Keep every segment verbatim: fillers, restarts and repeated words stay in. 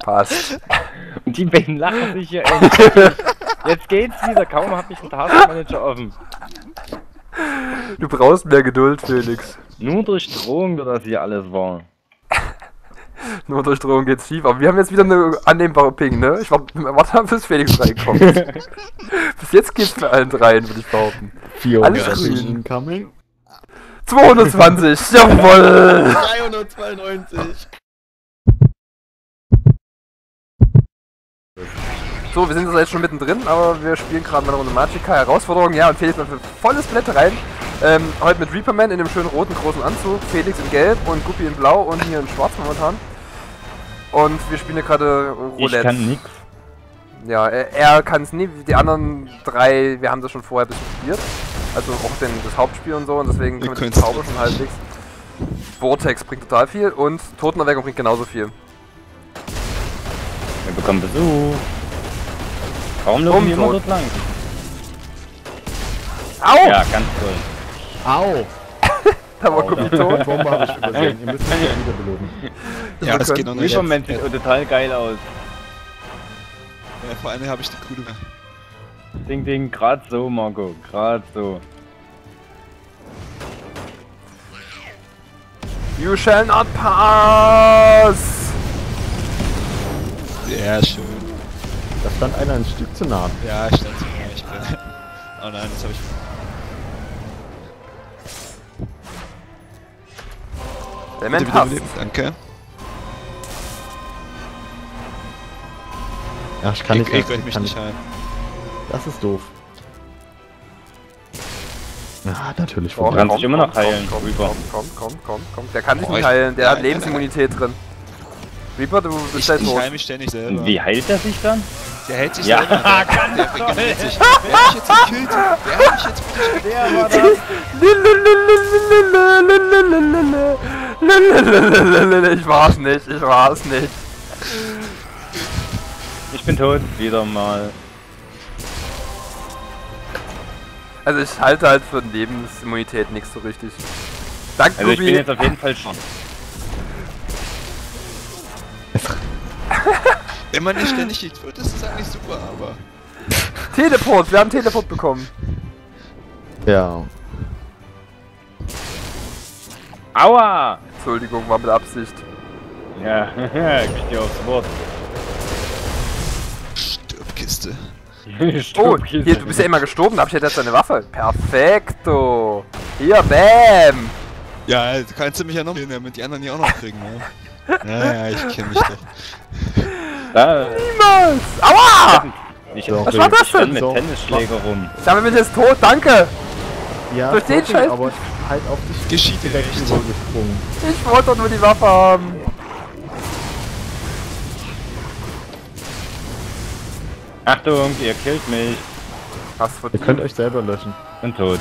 Passt. Und die beiden lachen sich hier endlich. Jetzt geht's wieder, kaum hab ich einen Taskmanager offen. Du brauchst mehr Geduld, Felix. Nur durch Drohung wird das hier alles wahr. Nur durch Drohung geht's schief. Aber wir haben jetzt wieder eine annehmbare Ping, ne? Ich warte, warte bis Felix reinkommt. Bis jetzt geht's für allen dreien, würde ich behaupten. Alles grün. Incoming. zweihundertzwanzig, jawoll! dreihundertzweiundneunzig. So, wir sind jetzt schon mittendrin, aber wir spielen gerade mal eine Runde Magicka. Herausforderung, ja, und Felix macht volles Brett rein. Ähm, heute mit Reaperman in dem schönen roten großen Anzug, Felix in gelb und Guppy in blau und hier in schwarz momentan. Und wir spielen hier gerade Roulette. Ich kann nix. Ja, er, er kann es nie, die anderen drei, wir haben das schon vorher ein bisschen probiert. Also auch den, das Hauptspiel und so, und deswegen können wir den Zauber schon halbwegs. Vortex bringt total viel und Totenerweckung bringt genauso viel. Wir bekommen Besuch. Warum laufen wir immer dort lang? Au! Ja, ganz toll. Au! Da war Guppy tot. Bombe habe ich übersehen. Ihr müsst mich ja wieder belohnen. Ja, das geht noch nicht. Reaperman sieht total geil aus. Ja, vor allem habe ich die Kuh mehr. Ding, ding, grad so, Marco, grad so. You shall not pass! Ja, schön. Da stand einer ein Stück zu nah. Ja, ich stand zu nah, ich bin. Oh nein, das habe ich. Element Bitte, passt. bitte, bitte. Danke. Ach, ich kann Ich, nicht. ich könnte mich kann nicht heilen. Das ist doof. Ja, natürlich. Oh, kannst dich immer noch heilen, Komm, Reaper. komm, komm, komm, komm, komm. Der kann sich Oh, nicht ich- heilen, der ja, hat ja, Lebensimmunität drin. Reaper, du bist Ich, halt ich tot. heile mich ständig selber. Und wie heilt er sich dann? Der hält sich Ja, selber. Der, ganz der toll. regeneriert sich. Wer hat mich jetzt gekillt? Wer hat mich jetzt wirklich gekillt? Der war das. Ich war's nicht, ich war's nicht. Ich bin tot, wieder mal. Also ich halte halt für Lebensimmunität nichts so richtig. Danke, Also ich bin Guppy. jetzt auf jeden Fall schon. Wenn man nicht ständig gekillt wird, ist das eigentlich super, aber. Teleport, wir haben Teleport bekommen. Ja. Aua! Entschuldigung, war mit Absicht. Ja, ich dir aufs Wort. Stirbkiste. Oh, hier, du bist ja immer gestorben, da hab ich ja jetzt deine Waffe. Perfekto. Hier, bam. Ja, du kannst du mich ja noch sehen, damit die anderen die auch noch kriegen, ne? Ja, ja, ich kenn mich doch. Da, Niemals. Aua! ich So. Was war das ich renn denn? mit So. Tennisschläger rum. Damit bin ich jetzt tot, danke. Ja, Durch den sorry, Scheiß- aber halt auf dich Geschieht dir direkt recht. übergesprungen. Ich wollte doch nur die Waffe haben. Achtung, ihr killt mich. Was für Ihr könnt euch selber löschen. Bin tot.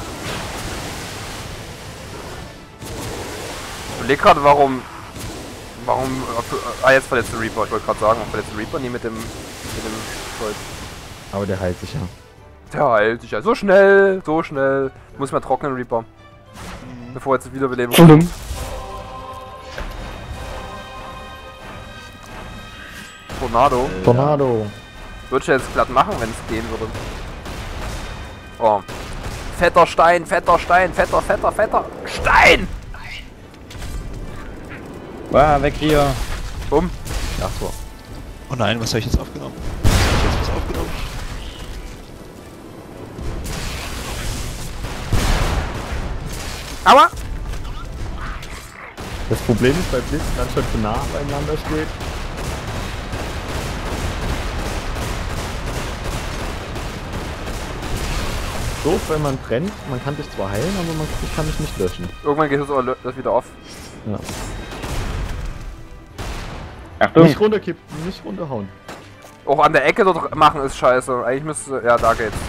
Ich überleg gerade, warum... Warum... Ah, jetzt verletzte Reaper. Ich wollte gerade sagen, warum verletzte Reaper nie mit dem... Mit dem Zeug. Aber der heilt sich ja. Der heilt sich ja. So schnell, so schnell. Muss mal trocknen, Reaper. Bevor jetzt Wiederbelebung kommt. Tornado. Tornado. Würde ich jetzt glatt machen, wenn es gehen würde. Oh. Fetter Stein, fetter Stein, fetter, fetter, fetter Stein! Wow, weg hier. Bumm. Ach so. Oh nein, was habe ich jetzt aufgenommen? Was habe ich jetzt was aufgenommen? Aua! Das Problem ist bei Blitz, dann schon zu nah beieinander steht. Doof, wenn man brennt, man kann dich zwar heilen, aber man kann dich nicht löschen. Irgendwann geht das aber das wieder auf. Ja. Achtung. Nicht runterkippen, nicht runterhauen. Auch an der Ecke dort machen ist scheiße. Eigentlich müsste... Ja, da geht's.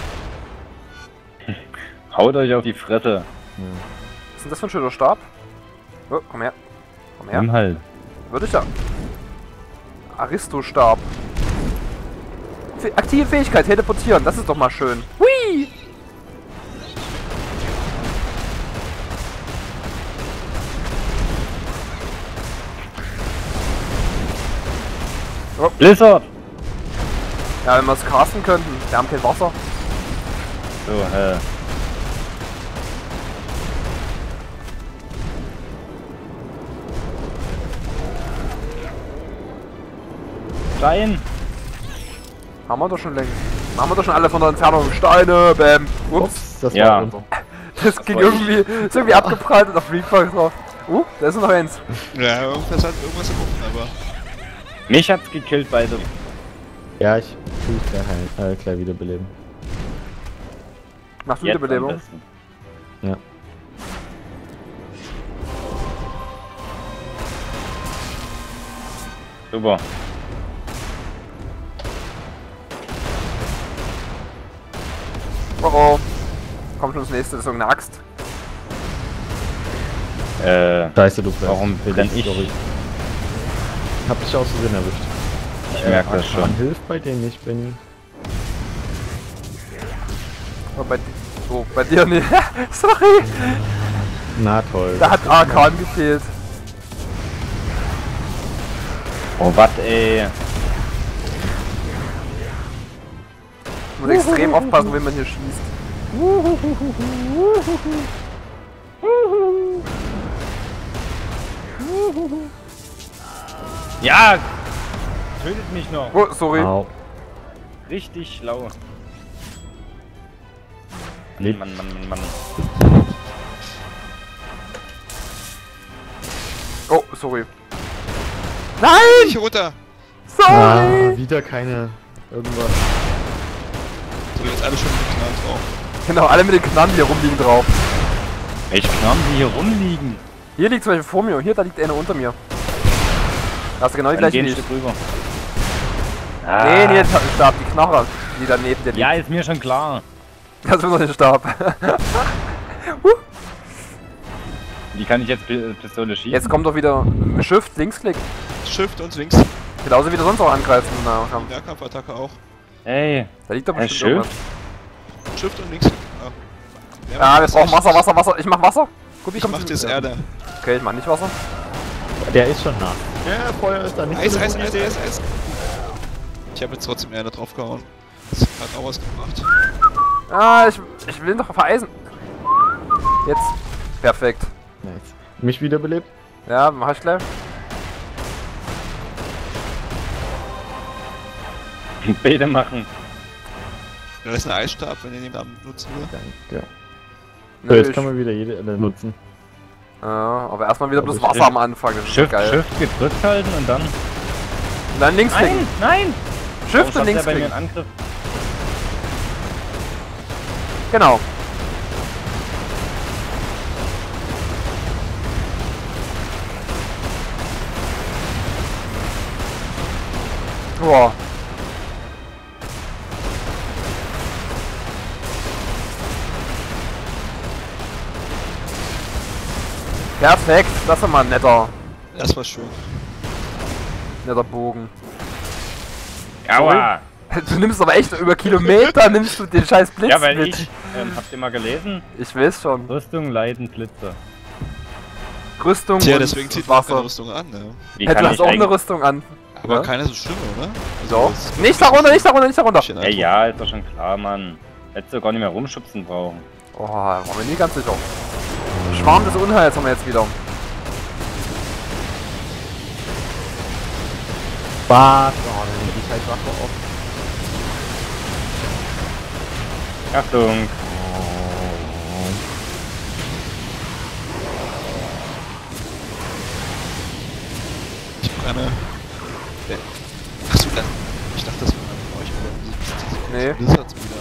Haut euch auf die Fresse. Ja. Was ist denn das für ein schöner Stab? Oh, komm her. Komm her. Nimm halt. Würde ich ja. Aristo-Stab. Fe- Aktive Fähigkeit, teleportieren. Das ist doch mal schön. Hui! Oh. Blizzard! Ja, wenn wir es casten könnten. Wir haben kein Wasser. So, äh. Stein! Haben wir doch schon längst. Haben wir doch schon alle von der Entfernung. Steine, bam. Ups. Ups, das Ja. war unser. Das ging war ich. irgendwie, ist irgendwie abgeprallt und auf Reaper drauf. Uh, da ist noch eins. Ja, irgendwas hat irgendwas im Ofen, aber. Mich hat's gekillt bei der. Ja, ich tue es gleich, heilen, äh, gleich wiederbeleben. Macht Jetzt am Wiederbelebung. besten. Ja. Super. Oh oh. Kommt schon das nächste, das ist irgendeine Axt. Äh, Scheiße, du Fleisch. warum brenn ich? Sorry. Hab dich aus Versehen erwischt. Ich merke das Man schon. hilft bei denen nicht, Benny. Oh, bei, oh, bei dir nicht. Sorry. Na toll. Da hat Arkan gefehlt. Oh, was, ey. Muss extrem aufpassen, wenn man hier schießt. Ja! Tötet mich noch. Oh, sorry. Au. Richtig schlau. Lebt. Mann, Mann, Mann, Mann. Oh, sorry. Nein! Ich runter! Sorry! Ah, wieder keine. Irgendwas. So, jetzt alle schon mit Knall drauf. Genau, alle mit den Knarren, die hier rumliegen drauf. Welche Knaben die hier rumliegen? Hier liegt zum Beispiel vor mir, hier, da liegt einer unter mir. Da hast du genau die Dann gleiche geh ein wie ich. Stück rüber. Nee, nee, der Stab, die Knarre, die da neben dir liegt. Ja, ist mir schon klar. Das ist noch den Stab. Die kann ich jetzt Pi- Pistole schießen. Jetzt kommt doch wieder Shift, Linksklick. Shift und links. Genauso wie du sonst auch angreifst im Nahkampf. Nahkampfattacke auch. Ey, Da liegt doch Herr bestimmt irgendwas. Shift und links. Ah, Ja, wir brauchen Wasser, Wasser, Wasser. Ich mach Wasser. Guck, Ich mach das Erde. Okay, ich mach nicht Wasser. Der ist schon nah. Ja, Feuer ist da nicht Eis, so eine Eis, gute Eis, Idee. Eis, Eis. Ich habe jetzt trotzdem Erde draufgehauen. Das hat auch was gebracht. Ah, ich, ich will doch vereisen. Jetzt. Perfekt. Nice. Mich wiederbelebt? Ja, mach ich gleich. Bete machen. Da ist ein Eisstab, wenn ihr den Namen nutzen will. Danke. So, Nö, jetzt ich, kann man wieder jede Erde nutzen. ja, aber erstmal wieder Aber bloß ich- Wasser am Anfang. Das ist Shift, geil. Shift gedrückt halten und dann. Und dann links klicken. nein! Shift Warum und links schafft der bei mir klicken. einen Angriff? Genau. Boah. Perfekt, das ist mal ein netter, Das war schön. netter Bogen. Aua! Du nimmst aber echt über Kilometer, nimmst du den scheiß Blitz Ja, weil mit. ich, ähm, habt ihr mal gelesen? Ich weiß schon. Rüstung leiden Blitze. Rüstung Tja, und deswegen zieht man keine Wasser. Rüstung an, ne? Wie Hey, kann du hast ich auch eine eigentlich... Rüstung an. Aber Ja? keine so schlimm, oder? So. das ist Nicht darunter, nicht darunter, nicht darunter. ein bisschen Ey, Eindruck. ja, ist doch schon klar, Mann. Hättest du gar nicht mehr rumschubsen brauchen. Oh, da waren wir nie ganz sicher. Schwarm des Unheils haben wir jetzt wieder. Was? Oh, dann nimmt die scheiß Waffe auf. Achtung! Ich brenne. Äh, Achso, dann. Ich dachte, das wäre von euch, aber Nee. diese Blizzards wieder.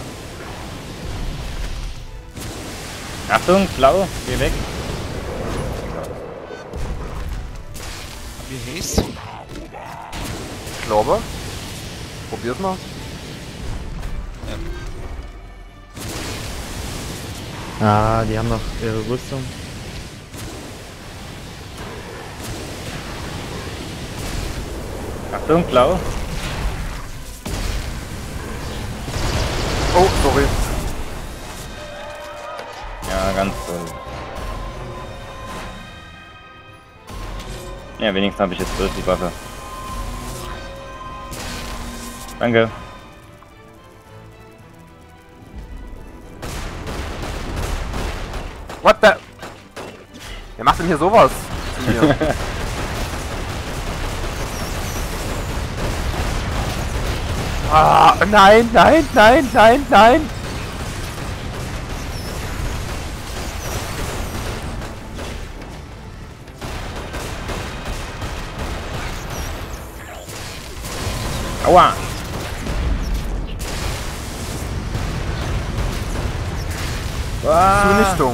Achtung, blau, geh weg. Wie Haste? Ich glaube. Probier's mal. Ah, die haben noch ihre Rüstung. Achtung, blau. Oh, sorry. Ja, ganz toll. Ja, wenigstens habe ich jetzt bloß die Waffe. Danke. What the? Wer macht denn hier sowas zu mir? Ah, nein, nein, nein, nein, nein! Aua! Ah. Zunichtung.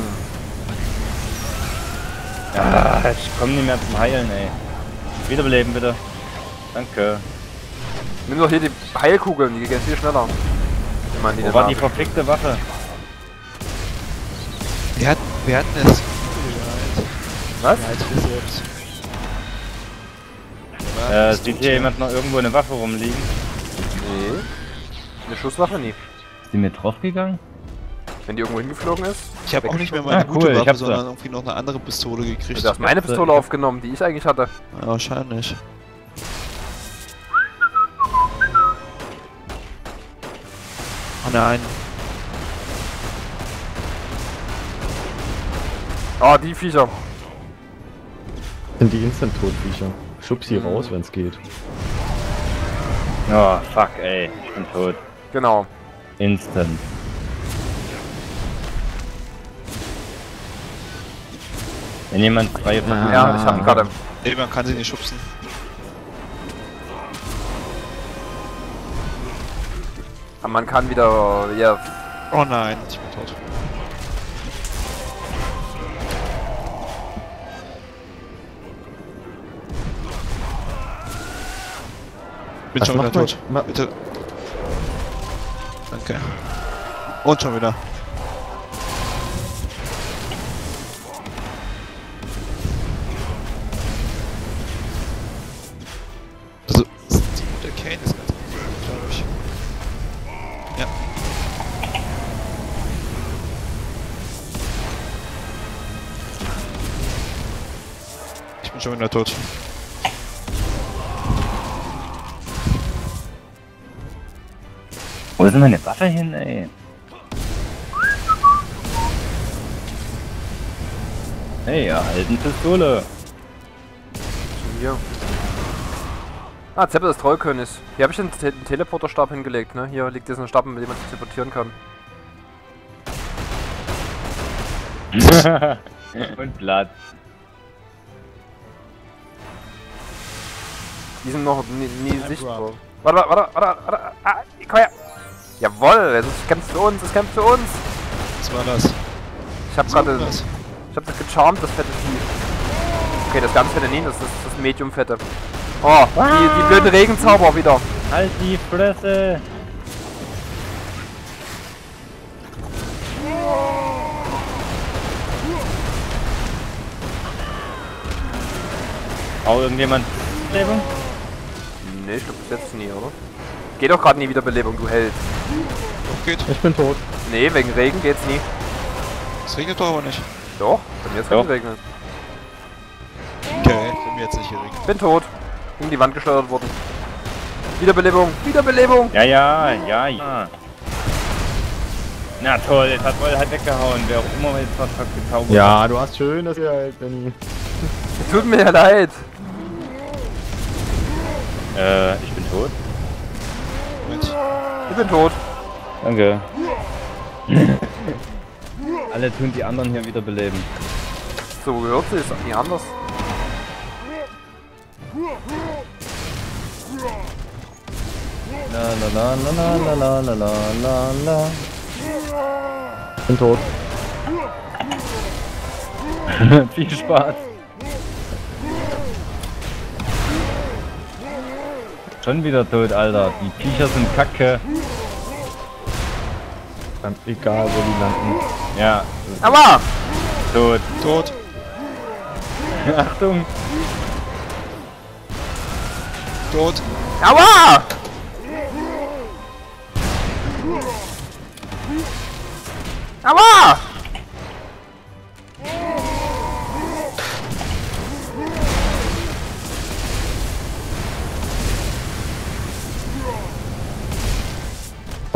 Ah, ich komm nicht mehr zum Heilen, ey. Wiederbeleben, bitte. Danke. Nimm doch hier die Heilkugeln, die gehen viel schneller. Wenn man die Wo war die verfickte Waffe? Wir hatten, wir hatten es. Was? Ja, als wir selbst. Äh, sieht hier jemand noch irgendwo eine Waffe rumliegen? Nee. Eine Schusswaffe nie. Ist die mit draufgegangen? Wenn die irgendwo hingeflogen ist. Ich habe auch nicht mehr meine Ah, gute cool, ich Waffe, hab sie. sondern irgendwie noch eine andere Pistole gekriegt. Du hast meine Pistole ich hab- aufgenommen, die ich eigentlich hatte. Ja, wahrscheinlich. Oh nein. Oh, die Viecher. Sind die Instant-Todviecher. Schub sie raus, wenn's geht. Oh, fuck, ey. Ich bin tot. Genau. Instant. Wenn jemand freie Versuche Ja, ich hab gerade. Nee, man kann sie nicht schubsen. Aber man kann wieder. Ja. Oh nein, ich bin tot. Bin Was schon wieder macht man- tot. ma- Bitte. Danke. Und schon wieder. Also, die, der Kane ist ganz gut, glaube ich. Ja. Ich bin schon wieder tot. Wo ist denn meine Waffe hin, ey? Hey, erhalten Pistole. Hier. Ah, Zeppe des Trollkönigs. Hier habe ich den, Te den Teleporterstab hingelegt, ne? Hier liegt jetzt ein Stab, mit dem man sich teleportieren kann. Und Platz. Die sind noch nie, nie sichtbar. Warte, warte, warte, warte, warte. Ah, komm her. Jawoll, es kämpft für uns, es kämpft für uns. Was war das? Ich hab Was war gerade. das? Ich hab das gecharmt, das fette Vieh. Okay, das ganz fette nie, das ist das Medium-fette. Oh, die, die blöden Regenzauber wieder. Halt die Fresse! Auch irgendjemand Belebung? Nee, ich glaube bis jetzt nie, oder? Geht doch gerade nie Wiederbelebung, du Held. Doch, geht. Ich bin tot. Nee, wegen Regen geht's nie. Es regnet doch aber nicht. Doch, bei mir ist Doch. es regnen. Okay, bei mir jetzt nicht geregnet. Bin tot. Gegen die Wand geschleudert worden. Wiederbelebung, Wiederbelebung! Ja, ja, ja, ja. Na toll, jetzt hat Woll halt weggehauen. Wer auch immer jetzt was hat gezaubert. Ja, du hast schön das geheilt, Benny. Tut mir ja leid. Äh, ich bin tot. Moment. Ich bin tot. Danke. Alle tun die anderen hier wieder beleben. So gehört sie, ist doch nie anders. La la la la la la la la la la. Ich bin tot. Viel Spaß. Schon wieder tot, Alter. Die Viecher sind kacke. Dann egal, wo die landen. Ja, Aber! tot. Tot. Achtung. Tot. Aua! Aua!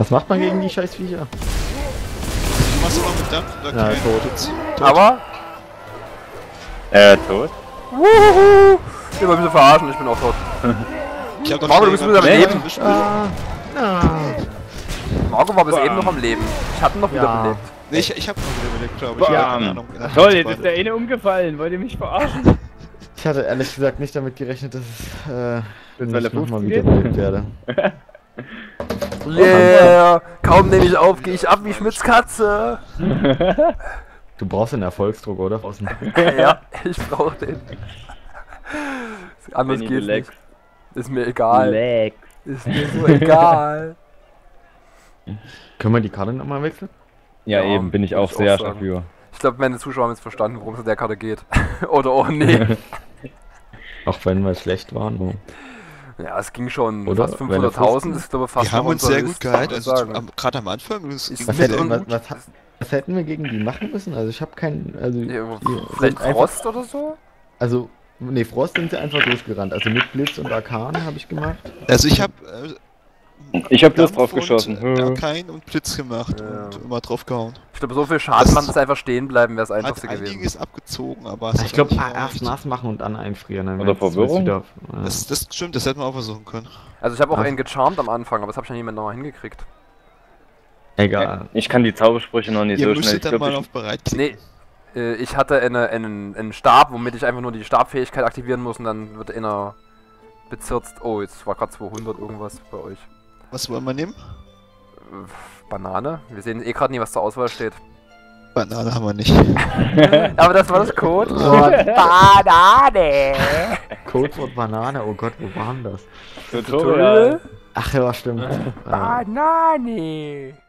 Was macht man gegen die scheiß Viecher? Du machst immer mit Dampf oder Ja, kein tot. Blitz. Aber, Äh, tot? wuhu, ich will ein bisschen verarschen, ich bin auch tot. Ich hab doch Marco, schon du bist jemanden wieder am erwischt. Leben. Erwischt. Ah, ah. Marco war bis eben noch am Leben. Ich hatte ihn noch wieder Ja. belebt. Nee, ich, ich hab noch wieder überlegt, glaube ich. Bam. Ja, keine Ahnung. Ja, Toll, die jetzt ist beiden. der eine umgefallen. Wollt ihr mich verarschen? Ich hatte ehrlich gesagt nicht damit gerechnet, dass es, äh, Weil dass er ich nochmal Fuß wiederbelebt werde. Yeah, kaum nehme ich auf, gehe ich ab wie Schmitz Katze. Du brauchst einen Erfolgsdruck, oder? Außen. Ja, ich brauche den. Anders Benny, geht's du nicht. Ist mir egal. Lex. Ist mir so egal. Können wir die Karte nochmal wechseln? Ja, Ja, eben, bin ich würd auch ich sehr auch sagen. dafür. Ich glaube, meine Zuschauer haben jetzt verstanden, worum es in der Karte geht. Oder auch nee. Auch wenn wir schlecht waren. Oh. Ja, es ging schon. Oder? Fast Wenn er fünfhunderttausend ist, glaube ich, fast Wir haben noch uns unser sehr gut List, gehalten, muss ich also sagen. am- gerade am Anfang. Das Ist ging Was, mit sehr hätten, und was, gut. was, was hätten wir gegen die machen müssen? Also ich habe keinen, also Ja, die vielleicht sind einfach- Frost oder so? Also, nee, Frost sind sie einfach durchgerannt. Also mit Blitz und Arkan habe ich gemacht. Also ich hab äh, Ich hab bloß Dampf drauf und, geschossen. äh, Arcane und Blitz gemacht Ja. und immer drauf gehauen. Ich glaube, so viel Schaden Das- machen, dass einfach stehen bleiben, wäre das Hat einfachste gewesen. einiges abgezogen, aber es Ich hat glaube, nicht erst gereicht. nass machen und dann einfrieren. Dann Oder wenn's- wenn's Verwirrung? wieder- ja. Das, das stimmt, das hätten wir auch versuchen können. Also ich habe auch Ach. einen gecharmt am Anfang, aber das habe ich noch niemand nochmal hingekriegt. Egal. Ich kann die Zaubersprüche noch nicht Ihr so schnell. müsstet Ich dann glaub, mal ich- auf bereit klicken. Nee, äh, ich hatte eine, einen, einen Stab, womit ich einfach nur die Stabfähigkeit aktivieren muss und dann wird einer bezirzt. Oh, jetzt war gerade zweihundert irgendwas bei euch. Was wollen wir nehmen? Äh, Banane? Wir sehen eh gerade nie, was zur Auswahl steht. Banane haben wir nicht. Aber das war das Code. Gott. Banane! Codewort Banane, oh Gott, wo waren das? Tutorial. Ach ja, stimmt. Äh, Banane!